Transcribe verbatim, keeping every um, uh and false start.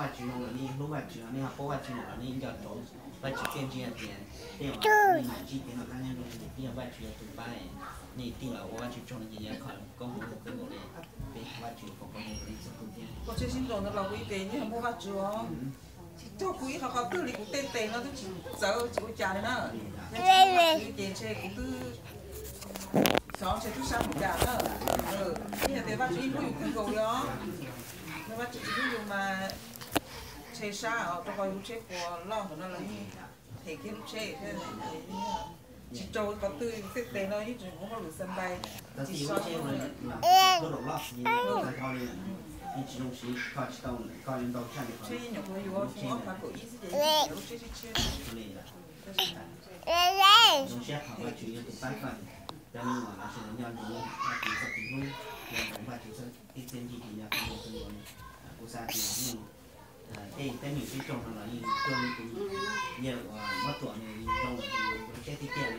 发局弄了你，路发局你好，保发局弄了你应该中，发局电机那边，电话你买机电脑单元东西，你要发局要独白，你定了我发局中了人家看，公布给我嘞，被发局公布给我嘞，做空间。 我最新做的老规定，你还没发局哦。做规学校队里古电电了都走就会家的呢，那就电车古都上车都上不家呢，呃，你还得发局一路有更高了，那发局一路有嘛，车沙哦，都可以车过浪的那了你，提起车车你，一周个队电电了，一直我们路上来，一上车了。 你其中是靠起到高领导站的话， 这一年可以我我发过一次的，有这些钱。 之类的。有些好话就有个办法，然后嘛，那些人家用那比如说比如，那种话就是一天几天呀，可能很多，不啥地方，呃，แต่แต่มีที่จงทางหลังนี่จงเป็นเยอะว่ามาตัวเนี่ยจงเป็นแค่ที่แก่